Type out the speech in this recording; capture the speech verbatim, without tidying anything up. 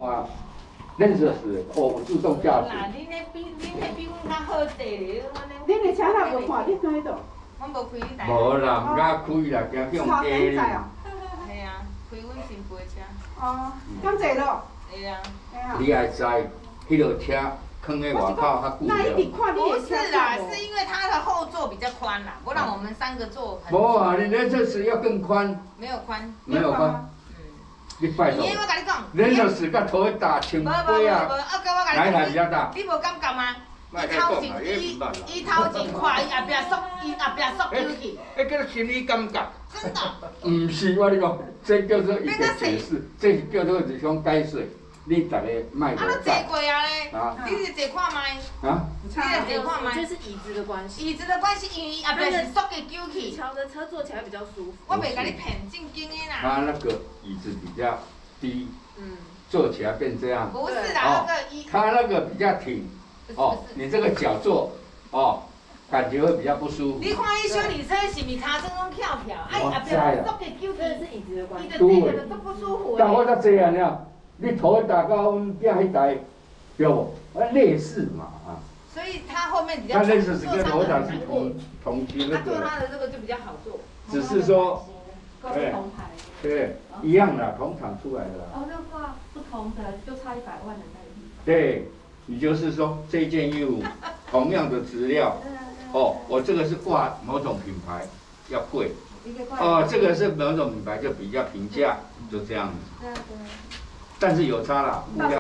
啊，认识是哦，自动驾驶。 嗱，恁迄比恁迄比阮较好势咧， 恁的车头无看，你看迄度。 阮无开你台。 无啦，唔敢开啦，惊向差低咧。 天在哦。 系啊，开阮新飞车。 哦，咁济咯。 系啊。 你爱知，迄落车放在外口较久那一直看你不的车是啦，是因为它的后座比较宽啦，不然我们三个坐很。 无啊，你那这是要更宽。 没有宽。 没有宽。嗯。你拜托。 因为我甲你讲。 人手是甲头大轻飞啊。哪一台比较大？ 你无感觉吗？伊头前伊伊头前快，伊后壁缩，伊后壁缩溜去。 迄叫做心理感觉。 真的。 唔是，我跟你讲，这叫做一个解释，这叫做一种解释。你大家卖过。啊，你坐过啊咧？啊。你是坐看麦？啊。你是坐看麦？ 就是椅子的关系。 椅子的关系，因为后壁是缩给揪去。 桥的车坐起来比较舒服。 我袂甲你骗正经的啦。 它那个椅子比较低，嗯，坐起来变这样。 不是啦，那个椅。 它那个比较挺。哦，你这个脚坐，哦，感觉会比较不舒服。 你看伊修理车是咪骹算拢翘翘，啊伊后壁缩给揪去， 是椅子的关系。 伊就坐着就不舒服。 但我才这样了，你头打到阮囝迄台，对不？啊，类似嘛啊。 所以它后面比较。 它类似是跟头打是同同期那个。 他坐他的这个就比较好坐。 只是说， 对， 对，一样的，同厂出来的。 哦，那挂不同的就差一百万的那一。 对。也就是说，这件衣服同样的质料，哦，我这个是挂某种品牌，要贵，哦，这个是某种品牌就比较平价，就这样子。但是有差啦，物料。